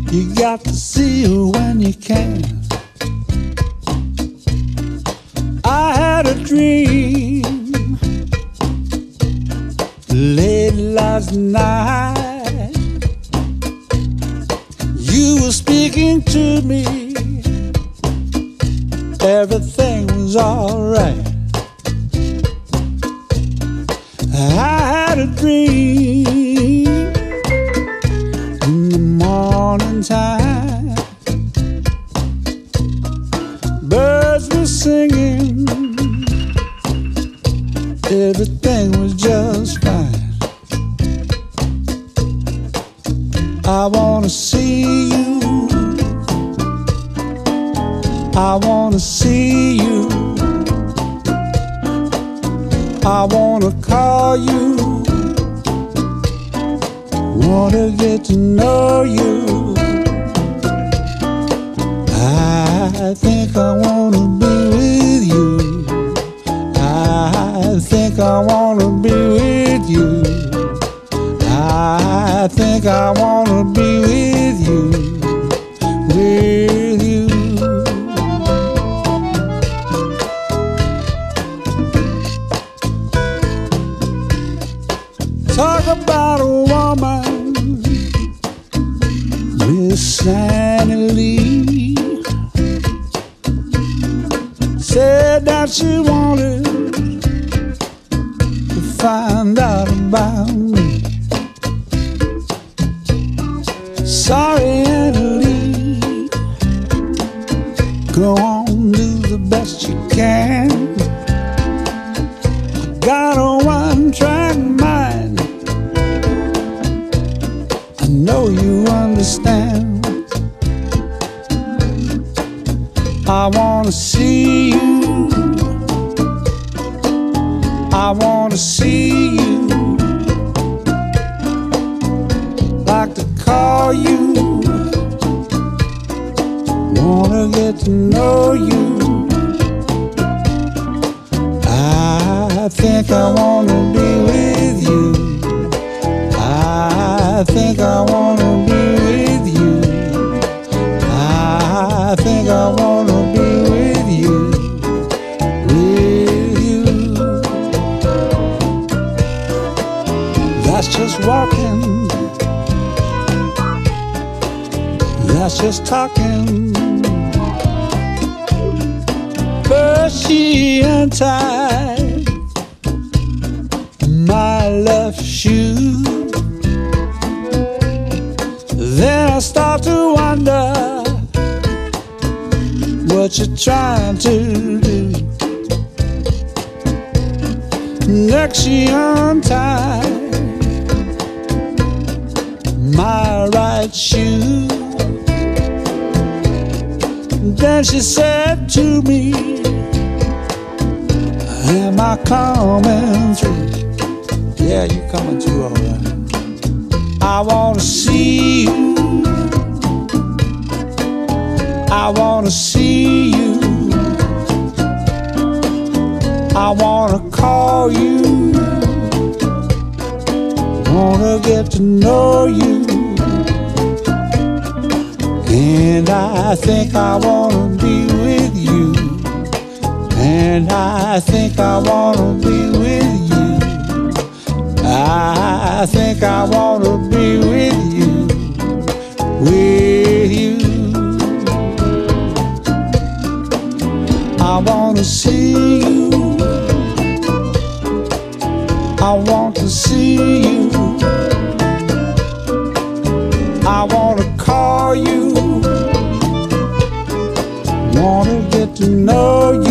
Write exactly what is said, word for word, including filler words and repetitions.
You got to see her when you can. I had a dream late last night. You were speaking to me. Everything was alright. I had a dream in the morning time. Birds were singing. Everything was just fine. I wanna see you. I wanna see you. I wanna call you. Wanna get to know you. I think I wanna be with you. I think I wanna be with you. I think I wanna be with you. With you. Talk about a woman with sanity. Said that she wanted to find out about me. Sorry, Annalie, go on, do the best you can. I got a one-track mind. I know you understand. I wanna see you. I wanna see you. Like to call you. Wanna get to know you. I think I wanna be with you. I think I wanna be with you. I think I wanna be with you. With you. That's just walking. That's just talking. First she untied my left shoe. Then I start to wonder what you're trying to do. Next she untied my right shoe. Then she said to me, am I coming through? Yeah, you coming through all right. I wanna see you. I wanna see you. I wanna call you. Wanna get to know you. And I think I wanna be with you. And I think I wanna be with you. I think I wanna be with you. With you. I wanna see you. I want to see you. I wanna call you. Wanna get to know you.